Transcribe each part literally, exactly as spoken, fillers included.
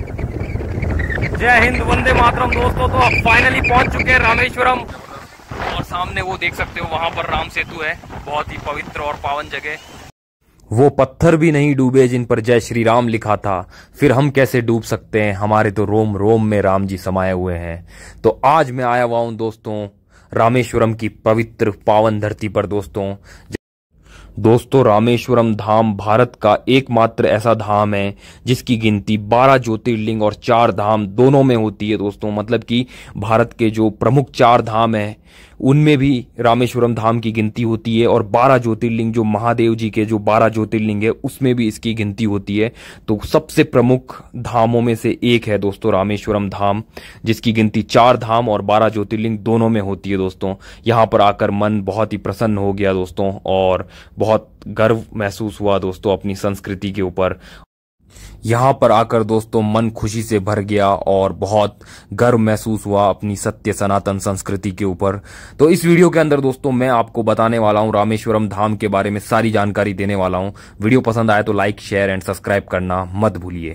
जय हिंद, वंदे मातरम। दोस्तों तो अब फाइनली पहुंच चुके हैं रामेश्वरम और सामने वो देख सकते हो वहां पर राम सेतु है, बहुत ही पवित्र और पावन जगह। वो पत्थर भी नहीं डूबे जिन पर जय श्री राम लिखा था, फिर हम कैसे डूब सकते हैं, हमारे तो रोम रोम में राम जी समाये हुए हैं। तो आज मैं आया हुआ हूं दोस्तों रामेश्वरम की पवित्र पावन धरती पर। दोस्तों दोस्तों रामेश्वरम धाम भारत का एकमात्र ऐसा धाम है जिसकी गिनती बारह ज्योतिर्लिंग और चार धाम दोनों में होती है। दोस्तों मतलब कि भारत के जो प्रमुख चार धाम हैं उनमें भी रामेश्वरम धाम की गिनती होती है, और बारह ज्योतिर्लिंग जो महादेव जी के जो बारह ज्योतिर्लिंग है उसमें भी इसकी गिनती होती है। तो सबसे प्रमुख धामों में से एक है दोस्तों रामेश्वरम धाम, जिसकी गिनती चार धाम और बारह ज्योतिर्लिंग दोनों में होती है। दोस्तों यहाँ पर आकर मन बहुत ही प्रसन्न हो गया दोस्तों, और बहुत गर्व महसूस हुआ दोस्तों अपनी संस्कृति के ऊपर। यहाँ पर आकर दोस्तों मन खुशी से भर गया और बहुत गर्व महसूस हुआ अपनी सत्य सनातन संस्कृति के ऊपर। तो इस वीडियो के अंदर दोस्तों मैं आपको बताने वाला हूँ रामेश्वरम धाम के बारे में सारी जानकारी देने वाला हूँ। वीडियो पसंद आए तो लाइक शेयर एंड सब्सक्राइब करना मत भूलिए।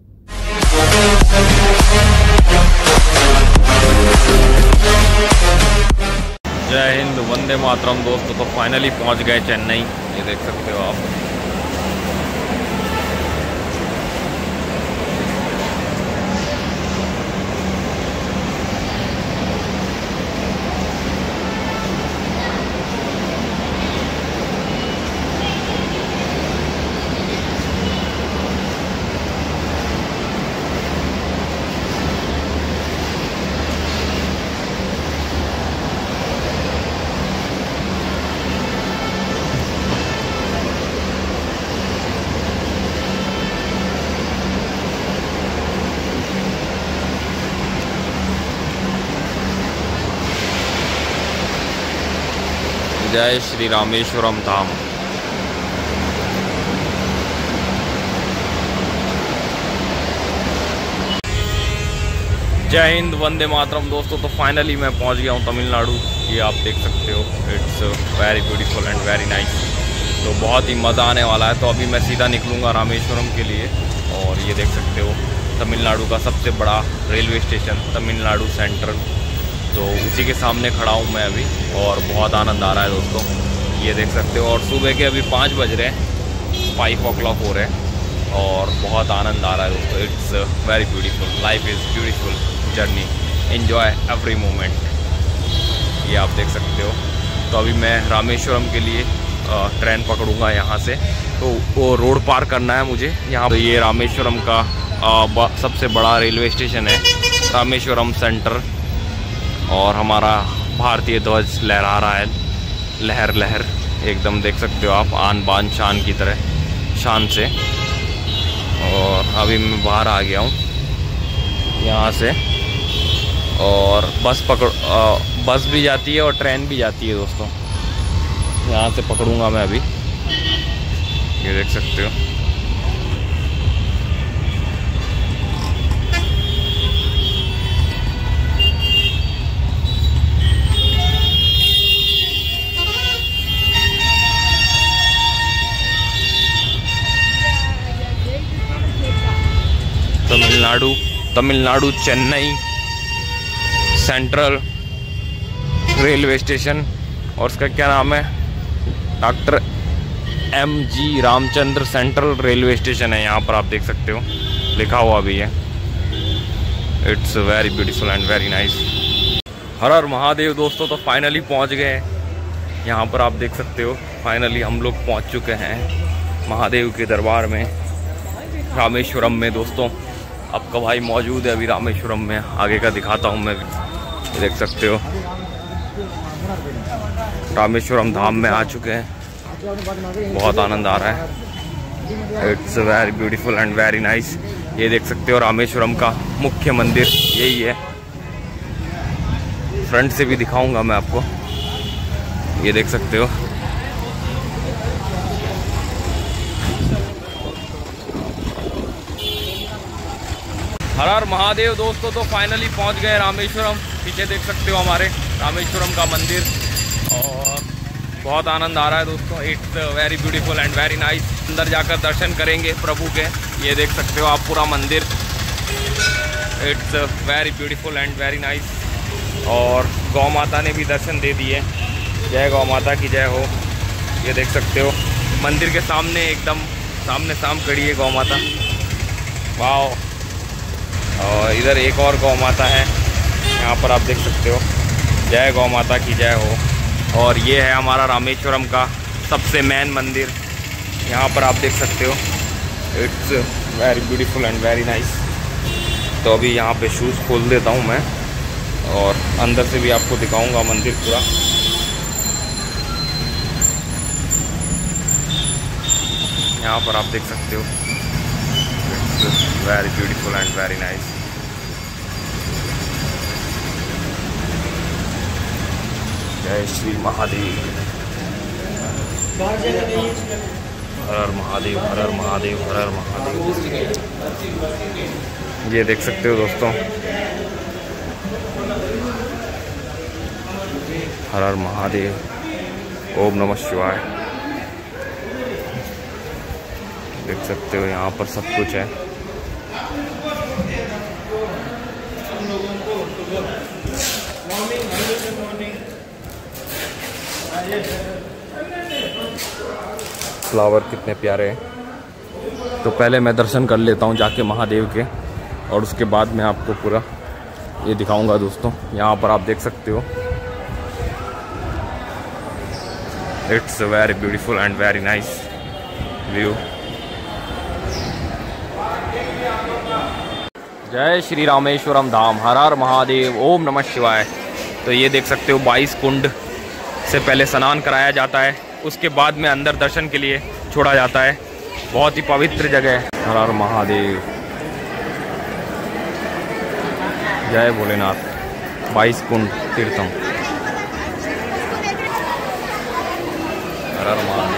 जय हिंद, वंदे मातरम। दोस्तों तो फाइनली पहुंच गए चेन्नई, ये देख सकते हो आप। जय श्री रामेश्वरम धाम। जय हिंद, वंदे मातरम। दोस्तों तो फाइनली मैं पहुंच गया हूं तमिलनाडु, ये आप देख सकते हो। It's very beautiful and very nice. तो बहुत ही मज़ा आने वाला है। तो अभी मैं सीधा निकलूंगा रामेश्वरम के लिए, और ये देख सकते हो तमिलनाडु का सबसे बड़ा रेलवे स्टेशन तमिलनाडु सेंट्रल, तो उसी के सामने खड़ा हूँ मैं अभी, और बहुत आनंद आ रहा है दोस्तों, ये देख सकते हो। और सुबह के अभी पाँच बज रहे हैं, फाइव ओ क्लॉक हो रहे हैं, और बहुत आनंद आ रहा है दोस्तों। It's very beautiful, life is beautiful journey, enjoy every moment, ये आप देख सकते हो। तो अभी मैं रामेश्वरम के लिए ट्रेन पकड़ूंगा यहाँ से, तो वो रोड पार करना है मुझे यहाँ। तो ये रामेश्वरम का आ, सबसे बड़ा रेलवे स्टेशन है रामेश्वरम सेंटर, और हमारा भारतीय ध्वज लहरा रहा है, लहर लहर एकदम देख सकते हो आप, आन बान शान की तरह शान से। और अभी मैं बाहर आ गया हूँ यहाँ से, और बस पकड़ आ, बस भी जाती है और ट्रेन भी जाती है दोस्तों। यहाँ से पकड़ूंगा मैं अभी, ये देख सकते हो। Tamil Nadu Tamil Nadu Chennai central railway station, और उसका क्या नाम है, doctor M G Ramachandra central railway station है। यहाँ पर आप देख सकते हो लिखा हुआ भी है। It's very beautiful and very nice. Har Har Mahadev. दोस्तों तो फाइनली पहुँच गए यहाँ पर, आप देख सकते हो। फाइनली हम लोग पहुँच चुके हैं महादेव के दरबार में रामेश्वरम में। दोस्तों आपका भाई मौजूद है अभी रामेश्वरम में, आगे का दिखाता हूँ मैं, देख सकते हो। रामेश्वरम धाम में आ चुके हैं, बहुत आनंद आ रहा है। It's very beautiful and very nice. ये देख सकते हो रामेश्वरम का मुख्य मंदिर यही है। फ्रंट से भी दिखाऊंगा मैं आपको, ये देख सकते हो। हर हर महादेव। दोस्तों तो फाइनली पहुंच गए रामेश्वरम, पीछे देख सकते हो हमारे रामेश्वरम का मंदिर, और बहुत आनंद आ रहा है दोस्तों। It's very beautiful and very nice. अंदर जाकर दर्शन करेंगे प्रभु के, ये देख सकते हो आप पूरा मंदिर, it's very beautiful and very nice. और गौ माता ने भी दर्शन दे दिए। जय गौ माता की जय हो। ये देख सकते हो मंदिर के सामने एकदम सामने साम खड़ी है गौ माता। वाह। और इधर एक और गौ माता है, यहाँ पर आप देख सकते हो। जय गौ माता की जय हो। और ये है हमारा रामेश्वरम का सबसे मेन मंदिर, यहाँ पर आप देख सकते हो। It's very beautiful and very nice. तो अभी यहाँ पे शूज़ खोल देता हूँ मैं और अंदर से भी आपको दिखाऊंगा मंदिर पूरा। यहाँ पर आप देख सकते हो। It's very beautiful and very nice. जय श्री महादेव। हर हर महादेव, हर हर महादेव, हर हर महादेव। ये देख सकते हो दोस्तों, हर हर महादेव, ओम नमः शिवाय। देख सकते हो यहाँ पर सब कुछ है। फ्लावर कितने प्यारे हैं। तो पहले मैं दर्शन कर लेता हूँ जाके महादेव के, और उसके बाद मैं आपको पूरा ये दिखाऊंगा दोस्तों। यहाँ पर आप देख सकते हो। It's very beautiful and very nice view. जय श्री रामेश्वरम धाम, हर हर महादेव, ओम नमः शिवाय। तो ये देख सकते हो बाईस कुंड से पहले स्नान कराया जाता है, उसके बाद में अंदर दर्शन के लिए छोड़ा जाता है। बहुत ही पवित्र जगह है। हर हर महादेव, जय भोलेनाथ। बाईस कुंड तीर्थम, हर हर महादेव।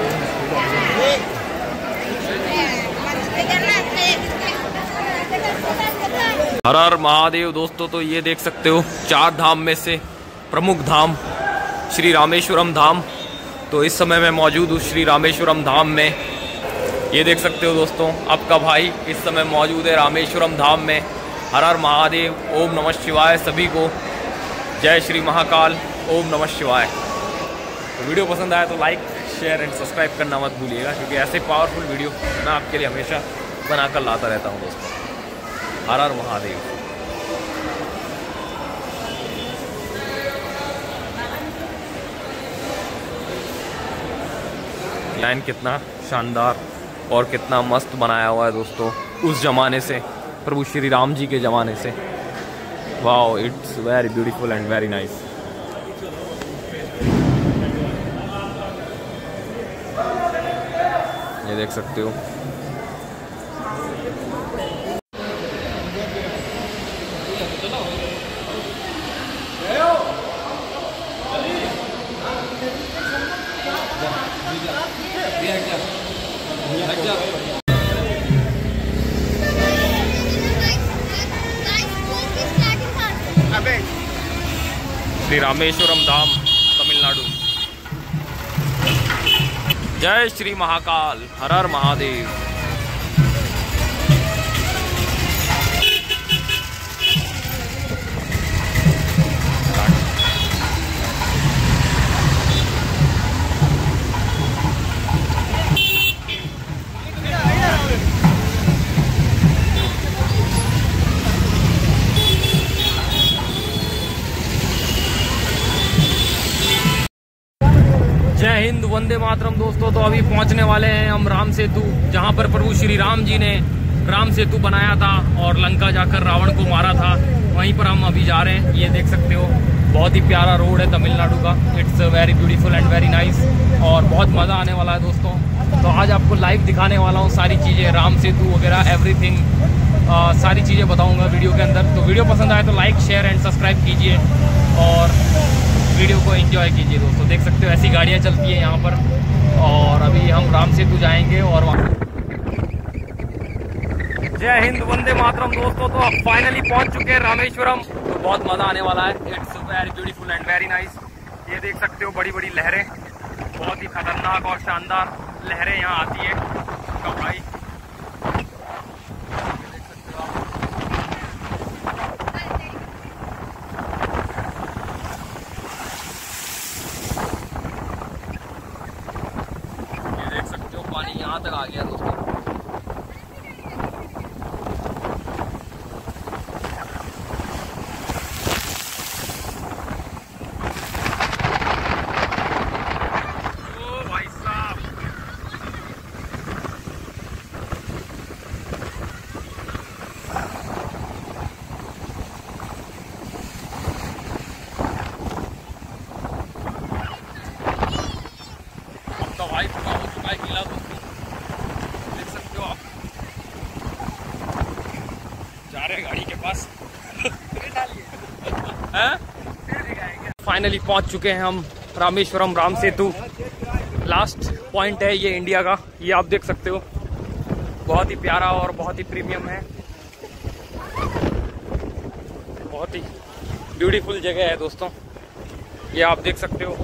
हर हर महादेव दोस्तों। तो ये देख सकते हो चार धाम में से प्रमुख धाम श्री रामेश्वरम धाम। तो इस समय मैं मौजूद हूँ श्री रामेश्वरम धाम में। ये देख सकते हो दोस्तों, आपका भाई इस समय मौजूद है रामेश्वरम धाम में। हर हर महादेव, ओम नमः शिवाय सभी को। जय श्री महाकाल, ओम नमः शिवाय। तो वीडियो पसंद आया तो लाइक शेयर एंड सब्सक्राइब करना मत भूलिएगा, क्योंकि ऐसे पावरफुल वीडियो मैं आपके लिए हमेशा बनाकर लाता रहता हूँ दोस्तों। हर हर महादेव। लाइन कितना शानदार और कितना मस्त बनाया हुआ है दोस्तों, उस जमाने से, प्रभु श्री राम जी के ज़माने से। Wow, it's very beautiful and very nice. ये देख सकते हो। श्री रामेश्वरम धाम, तमिलनाडु। जय श्री महाकाल, हर हर महादेव। जय हिंद, वंदे मातरम दोस्तों। तो अभी पहुंचने वाले हैं हम राम सेतु, जहां पर प्रभु श्री राम जी ने राम सेतु बनाया था और लंका जाकर रावण को मारा था। वहीं पर हम अभी जा रहे हैं। ये देख सकते हो, बहुत ही प्यारा रोड है तमिलनाडु का। It's very beautiful and very nice, और बहुत मज़ा आने वाला है दोस्तों। तो आज आपको लाइव दिखाने वाला हूँ सारी चीज़ें, राम सेतु वगैरह एवरीथिंग, सारी चीज़ें बताऊँगा वीडियो के अंदर। तो वीडियो पसंद आए तो लाइक शेयर एंड सब्सक्राइब कीजिए और वीडियो को एंजॉय कीजिए दोस्तों। देख सकते हो ऐसी गाड़ियाँ चलती हैं यहाँ पर। और अभी हम राम सेतु जाएंगे और वहाँ। जय हिंद, वंदे मातरम दोस्तों। तो अब फाइनली पहुँच चुके हैं रामेश्वरम। तो बहुत मज़ा आने वाला है। It's very beautiful and very nice. ये देख सकते हो बड़ी बड़ी लहरें, बहुत ही खतरनाक और शानदार लहरें यहाँ आती है। भाई देख सकते हो आप। यहाँ तक आ गया दोस्तों। भाई पूरा हो चुका है गीला दोस्तों, देख सकते हो आप। जा रहे हैं गाड़ी के पास। फाइनली पहुंच चुके हैं हम रामेश्वरम राम सेतु। लास्ट पॉइंट है ये इंडिया का, ये आप देख सकते हो। बहुत ही प्यारा और बहुत ही प्रीमियम है, बहुत ही ब्यूटीफुल जगह है दोस्तों, ये आप देख सकते हो।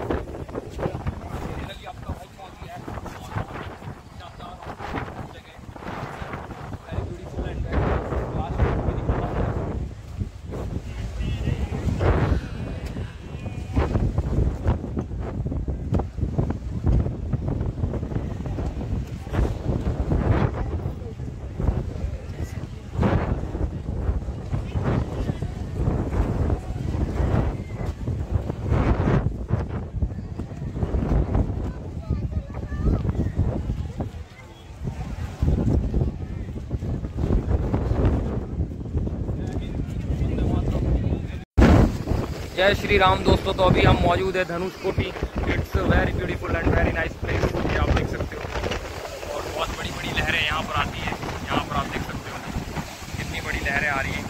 जय श्री राम दोस्तों। तो अभी हम मौजूद है Dhanushkodi. It's very beautiful and very nice place, ये आप देख सकते हो। और बहुत बड़ी बड़ी लहरें यहाँ पर आती है, यहाँ पर आप देख सकते हो कितनी बड़ी लहरें आ रही हैं,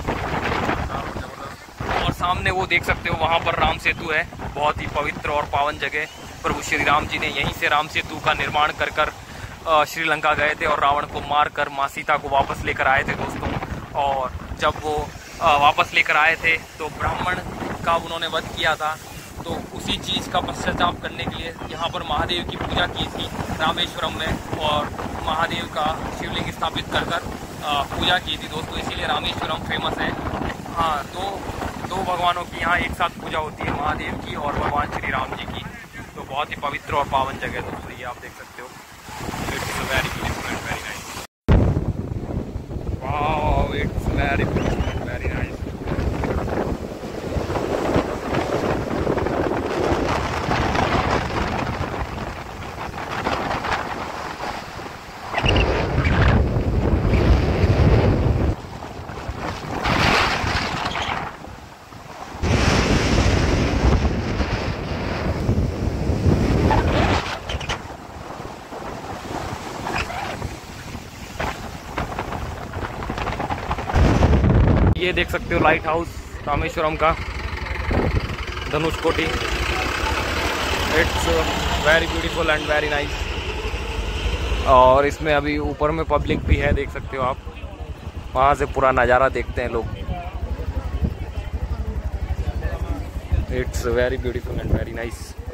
और सामने वो देख सकते हो वहाँ पर राम सेतु है। बहुत ही पवित्र और पावन जगह। प्रभु श्री राम जी ने यहीं से राम सेतु का निर्माण कर कर श्रीलंका गए थे और रावण को मार कर माँ सीता को वापस लेकर आए थे दोस्तों। और जब वो वापस लेकर आए थे तो ब्राह्मण का उन्होंने वध किया था, तो उसी चीज़ का पश्चाताप करने के लिए यहाँ पर महादेव की पूजा की थी रामेश्वरम में, और महादेव का शिवलिंग स्थापित कर कर पूजा की थी दोस्तों, इसीलिए रामेश्वरम फेमस है। हाँ, दो दो भगवानों की यहाँ एक साथ पूजा होती है, महादेव की और भगवान श्री राम जी की। तो बहुत ही पवित्र और पावन जगह है दोस्तों, ये आप देख सकते हो। It's very beautiful and very nice. Wow, it's very beautiful and very nice. ये देख सकते हो लाइट हाउस रामेश्वरम का, Dhanushkodi. It's very beautiful and very nice. और इसमें अभी ऊपर में पब्लिक भी है, देख सकते हो आप। वहाँ से पूरा नज़ारा देखते हैं लोग। It's very beautiful and very nice.